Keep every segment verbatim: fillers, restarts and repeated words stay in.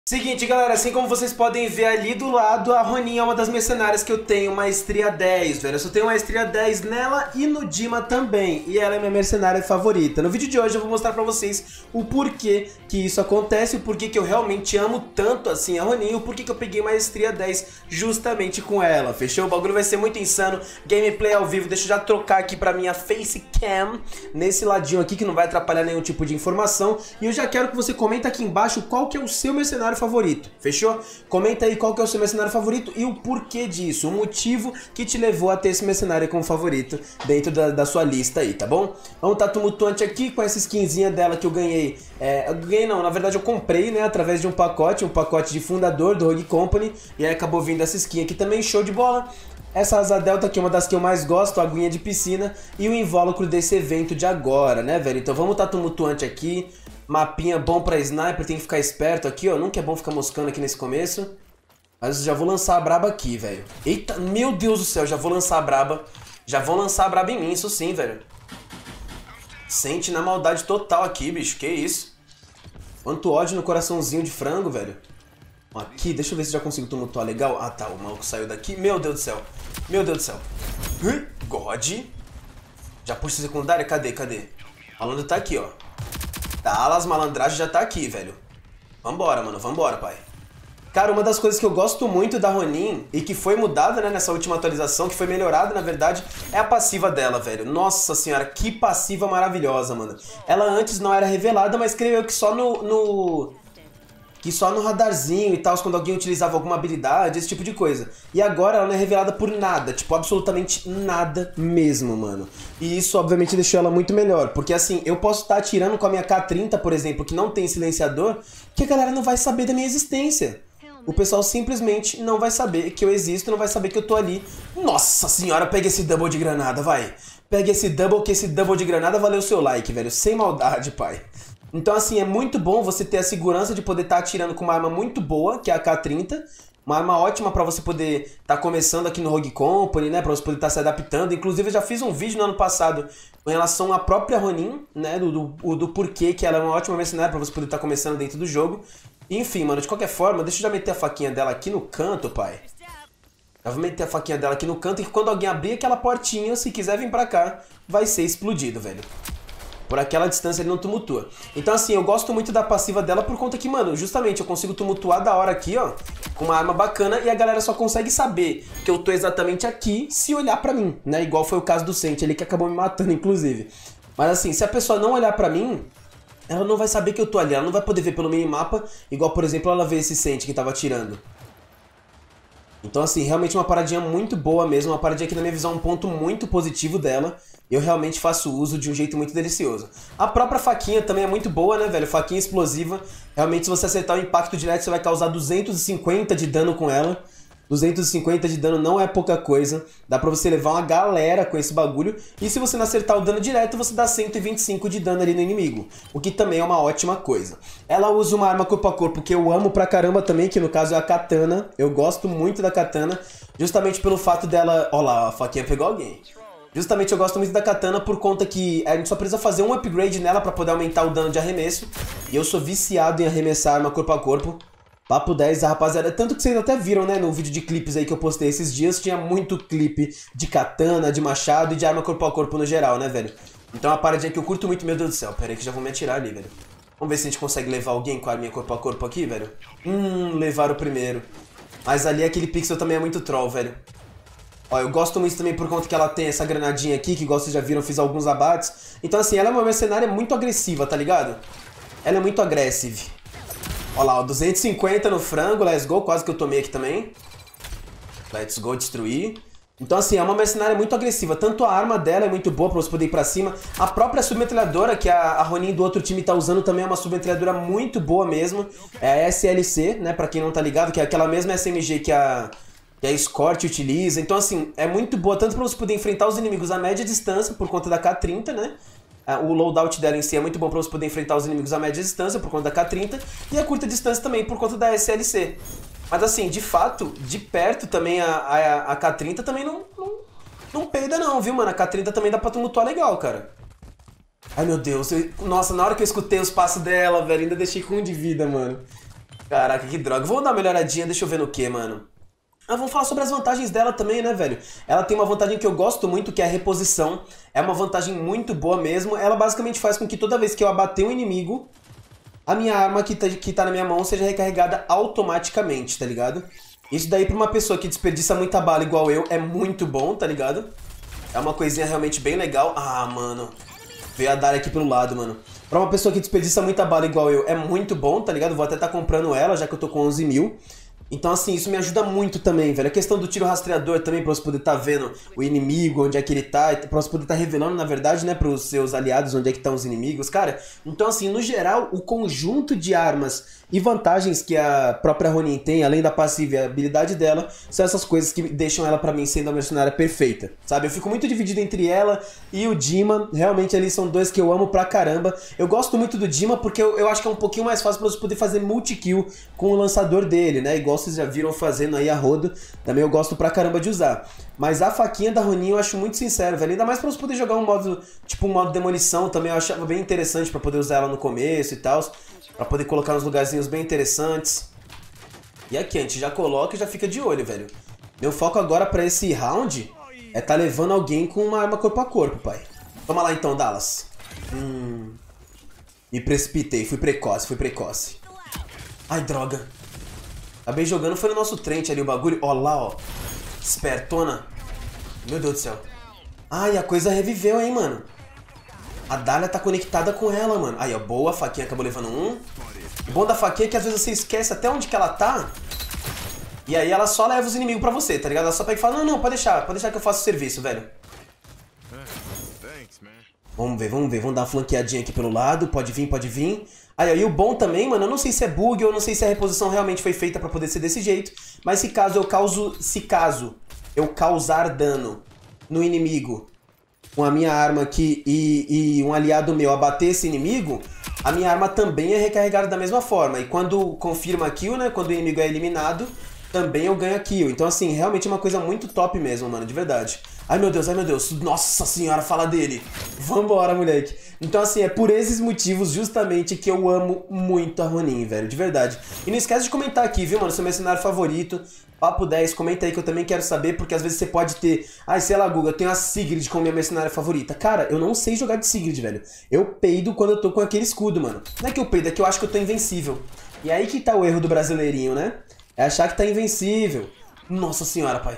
Seguinte, galera, assim como vocês podem ver ali do lado, a Ronin é uma das mercenárias que eu tenho maestria dez, velho. Eu só tenho maestria dez nela e no Dima também, e ela é minha mercenária favorita. No vídeo de hoje eu vou mostrar pra vocês o porquê que isso acontece, o porquê que eu realmente amo tanto assim a Ronin, o porquê que eu peguei maestria dez justamente com ela, fechou? O bagulho vai ser muito insano, gameplay ao vivo. Deixa eu já trocar aqui pra minha facecam, nesse ladinho aqui que não vai atrapalhar nenhum tipo de informação. E eu já quero que você comenta aqui embaixo qual que é o seu mercenário favorito, fechou? Comenta aí qual que é o seu mercenário favorito e o porquê disso, o motivo que te levou a ter esse mercenário como favorito dentro da, da sua lista aí, tá bom? Vamos estar tumultuante aqui com essa skinzinha dela que eu ganhei, é, eu ganhei não, na verdade eu comprei, né, através de um pacote, um pacote de fundador do Rogue Company, e aí acabou vindo essa skin aqui também, show de bola. Essa asa delta aqui é uma das que eu mais gosto, a aguinha de piscina e o invólucro desse evento de agora, né, velho? Então vamos estar tumultuante aqui. Mapinha bom pra sniper, tem que ficar esperto aqui, ó. Nunca é bom ficar moscando aqui nesse começo. Mas eu já vou lançar a braba aqui, velho. Eita, meu Deus do céu, já vou lançar a braba. Já vou lançar a braba em mim, isso sim, velho. Sente na maldade total aqui, bicho, que isso. Quanto ódio no coraçãozinho de frango, velho. Aqui, deixa eu ver se já consigo tumultuar legal. Ah, tá, o maluco saiu daqui. Meu Deus do céu. Meu Deus do céu. God. Já puxa secundária? Cadê, cadê? O malandro tá aqui, ó. Dallas, malandragem já tá aqui, velho. Vambora, mano, vambora, pai. Cara, uma das coisas que eu gosto muito da Ronin e que foi mudada, né, nessa última atualização, que foi melhorada, na verdade, é a passiva dela, velho. Nossa senhora, que passiva maravilhosa, mano. Ela antes não era revelada, mas creio eu que só no... no... que só no radarzinho e tal, quando alguém utilizava alguma habilidade, esse tipo de coisa. E agora ela não é revelada por nada, tipo, absolutamente nada mesmo, mano. E isso, obviamente, deixou ela muito melhor, porque assim, eu posso estar atirando com a minha K trinta, por exemplo, que não tem silenciador, que a galera não vai saber da minha existência. O pessoal simplesmente não vai saber que eu existo, não vai saber que eu tô ali. Nossa senhora, pega esse double de granada, vai. Pega esse double, que esse double de granada valeu o seu like, velho. Sem maldade, pai. Então assim, é muito bom você ter a segurança de poder estar atirando com uma arma muito boa, que é a K trinta. Uma arma ótima pra você poder estar começando aqui no Rogue Company, né? Pra você poder estar se adaptando. Inclusive eu já fiz um vídeo no ano passado com relação à própria Ronin, né? Do, do, do porquê que ela é uma ótima mercenária pra você poder estar começando dentro do jogo. Enfim, mano, de qualquer forma, deixa eu já meter a faquinha dela aqui no canto, pai. Eu vou meter a faquinha dela aqui no canto e quando alguém abrir aquela portinha, se quiser vir pra cá, vai ser explodido, velho. Por aquela distância ele não tumultua. Então assim, eu gosto muito da passiva dela por conta que, mano, justamente eu consigo tumultuar da hora aqui, ó, com uma arma bacana e a galera só consegue saber que eu tô exatamente aqui se olhar pra mim, né? Igual foi o caso do Sente, ele que acabou me matando, inclusive. Mas assim, se a pessoa não olhar pra mim, ela não vai saber que eu tô ali, ela não vai poder ver pelo minimapa, igual, por exemplo, ela vê esse Sente que tava atirando. Então assim, realmente uma paradinha muito boa mesmo, uma paradinha que na minha visão é um ponto muito positivo dela. Eu realmente faço uso de um jeito muito delicioso. A própria faquinha também é muito boa, né, velho? Faquinha explosiva. Realmente, se você acertar o impacto direto, você vai causar duzentos e cinquenta de dano com ela. duzentos e cinquenta de dano não é pouca coisa. Dá pra você levar uma galera com esse bagulho. E se você não acertar o dano direto, você dá cento e vinte e cinco de dano ali no inimigo. O que também é uma ótima coisa. Ela usa uma arma corpo a corpo que eu amo pra caramba também, que no caso é a katana. Eu gosto muito da katana, justamente pelo fato dela... Ó lá, a faquinha pegou alguém. Justamente eu gosto muito da katana por conta que a gente só precisa fazer um upgrade nela pra poder aumentar o dano de arremesso. E eu sou viciado em arremessar arma corpo a corpo. Papo dez, rapaziada. Tanto que vocês até viram, né, no vídeo de clipes aí que eu postei esses dias, tinha muito clipe de katana, de machado e de arma corpo a corpo no geral, né, velho? Então é uma paradinha que eu curto muito, meu Deus do céu. Pera aí que já vou me atirar ali, velho. Vamos ver se a gente consegue levar alguém com a arminha corpo a corpo aqui, velho. Hum, levar o primeiro. Mas ali aquele pixel também é muito troll, velho. Ó, eu gosto muito também por conta que ela tem essa granadinha aqui, que igual vocês já viram, eu fiz alguns abates. Então assim, ela é uma mercenária muito agressiva, tá ligado? Ela é muito agressiva. Ó lá, ó, duzentos e cinquenta no frango, let's go, quase que eu tomei aqui também. Let's go, destruir. Então assim, é uma mercenária muito agressiva, tanto a arma dela é muito boa pra você poder ir pra cima. A própria submetralhadora, que a, a Ronin do outro time tá usando também, é uma submetralhadora muito boa mesmo. É a S L C, né, pra quem não tá ligado, que é aquela mesma S M G que a... que a Escort utiliza. Então assim, é muito boa tanto pra você poder enfrentar os inimigos a média distância por conta da K trinta, né? O loadout dela em si é muito bom pra você poder enfrentar os inimigos a média distância por conta da K trinta. E a curta distância também por conta da S L C. Mas assim, de fato, de perto também a, a, a K trinta também não, não, não peida não, viu, mano? A K trinta também dá pra tumultuar legal, cara. Ai, meu Deus. Eu, nossa, na hora que eu escutei os passos dela, velho, ainda deixei com um de vida, mano. Caraca, que droga. Vamos dar uma melhoradinha, deixa eu ver no que, mano. Ah, vamos falar sobre as vantagens dela também, né, velho? Ela tem uma vantagem que eu gosto muito, que é a reposição. É uma vantagem muito boa mesmo. Ela basicamente faz com que toda vez que eu abater um inimigo, a minha arma que tá, que tá na minha mão seja recarregada automaticamente, tá ligado? Isso daí pra uma pessoa que desperdiça muita bala igual eu é muito bom, tá ligado? É uma coisinha realmente bem legal. Ah, mano. Veio a Dara aqui pelo lado, mano. Pra uma pessoa que desperdiça muita bala igual eu, é muito bom, tá ligado? Vou até tá comprando ela, já que eu tô com onze mil. Então, assim, isso me ajuda muito também, velho. A questão do tiro rastreador também, pra você poder tá vendo o inimigo, onde é que ele tá, pra você poder tá revelando, na verdade, né, pros seus aliados onde é que estão os inimigos, cara. Então, assim, no geral, o conjunto de armas e vantagens que a própria Ronin tem, além da passiva e a habilidade dela, são essas coisas que deixam ela pra mim sendo a mercenária perfeita, sabe? Eu fico muito dividido entre ela e o Dima. Realmente, eles são dois que eu amo pra caramba. Eu gosto muito do Dima porque eu, eu acho que é um pouquinho mais fácil pra você poder fazer multi-kill com o lançador dele, né? Igual vocês já viram fazendo aí a rodo. Também eu gosto pra caramba de usar. Mas a faquinha da Ronin eu acho muito sincero, velho. Ainda mais pra você poder jogar um modo, tipo um modo demolição também. Eu achava bem interessante pra poder usar ela no começo e tal. Pra poder colocar uns lugarzinhos bem interessantes. E aqui, a gente já coloca e já fica de olho, velho. Meu foco agora pra esse round é tá levando alguém com uma arma corpo a corpo, pai. Toma lá então, Dallas. Hum... Me precipitei, fui precoce, fui precoce. Ai, droga. Acabei jogando, foi no nosso Trent ali o bagulho. Ó lá, ó. Espertona. Meu Deus do céu. Ai, a coisa reviveu, hein, mano. A Dahlia tá conectada com ela, mano. Aí, ó, boa, a faquinha acabou levando um. O bom da faquinha é que às vezes você esquece até onde que ela tá. E aí ela só leva os inimigos pra você, tá ligado? Ela só pega e fala, não, não, pode deixar, pode deixar que eu faço o serviço, velho. Vamos ver, vamos ver, vamos dar uma flanqueadinha aqui pelo lado. Pode vir, pode vir. Aí, ó, e o bom também, mano, eu não sei se é bug ou não sei se a reposição realmente foi feita pra poder ser desse jeito. Mas se caso eu causo, se caso eu causar dano no inimigo com a minha arma aqui e, e um aliado meu abater esse inimigo, a minha arma também é recarregada da mesma forma. E quando confirma a kill, né, quando o inimigo é eliminado, também eu ganho a kill. Então, assim, realmente é uma coisa muito top mesmo, mano, de verdade. Ai, meu Deus, ai, meu Deus. Nossa senhora, fala dele. Vambora, moleque. Então, assim, é por esses motivos justamente que eu amo muito a Ronin, velho, de verdade. E não esquece de comentar aqui, viu, mano, seu mercenário favorito. Papo dez, comenta aí que eu também quero saber, porque às vezes você pode ter... Ai, sei lá, Guga, eu tenho a Sigrid como minha mercenária favorita. Cara, eu não sei jogar de Sigrid, velho. Eu peido quando eu tô com aquele escudo, mano. Não é que eu peido, é que eu acho que eu tô invencível. E aí que tá o erro do brasileirinho, né? É achar que tá invencível. Nossa senhora, pai.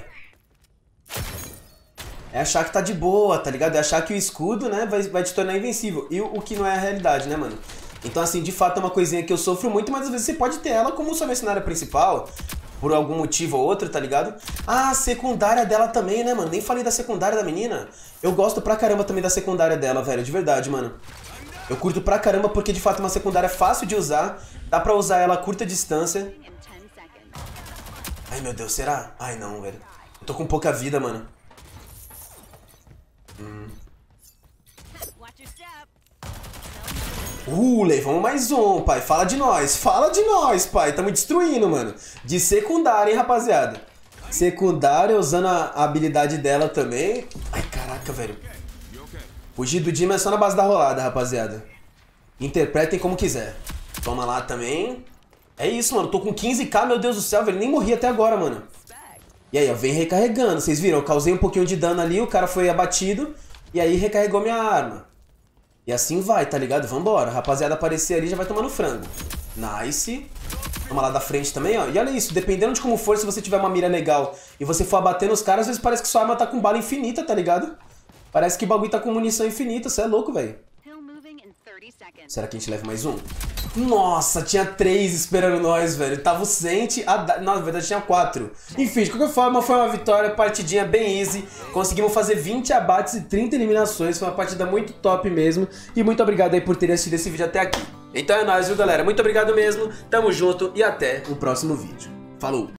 É achar que tá de boa, tá ligado? É achar que o escudo, né, vai, vai te tornar invencível. E o, o que não é a realidade, né, mano? Então, assim, de fato é uma coisinha que eu sofro muito, mas às vezes você pode ter ela como sua mercenária principal, por algum motivo ou outro, tá ligado? Ah, a secundária dela também, né, mano? Nem falei da secundária da menina. Eu gosto pra caramba também da secundária dela, velho, de verdade, mano. Eu curto pra caramba porque, de fato, é uma secundária fácil de usar. Dá pra usar ela a curta distância. Ai, meu Deus, será? Ai, não, velho. Eu tô com pouca vida, mano. Hum. Uh, levamos mais um, pai. Fala de nós, fala de nós, pai. Tamo destruindo, mano. De secundária, hein, rapaziada. Secundária, usando a, a habilidade dela também. Ai, caraca, velho. Fugir do Dima é só na base da rolada, rapaziada. Interpretem como quiser. Toma lá também. É isso, mano. Tô com quinze k, meu Deus do céu, velho. Nem morri até agora, mano. E aí, ó, vem recarregando. Vocês viram? Eu causei um pouquinho de dano ali, o cara foi abatido. E aí recarregou minha arma. E assim vai, tá ligado? Vambora. A rapaziada aparecer ali já vai tomando frango. Nice. Toma lá da frente também, ó. E olha isso, dependendo de como for, se você tiver uma mira legal e você for abatendo os caras, às vezes parece que sua arma tá com bala infinita, tá ligado? Parece que o bagulho tá com munição infinita. Você é louco, velho. Será que a gente leva mais um? Nossa, tinha três esperando nós, velho. Tava o Sente, a da... Não, na verdade tinha quatro. Enfim, de qualquer forma, foi uma vitória, partidinha bem easy. Conseguimos fazer vinte abates e trinta eliminações. Foi uma partida muito top mesmo. E muito obrigado aí por terem assistido esse vídeo até aqui. Então é nóis, viu, galera? Muito obrigado mesmo. Tamo junto e até o próximo vídeo. Falou!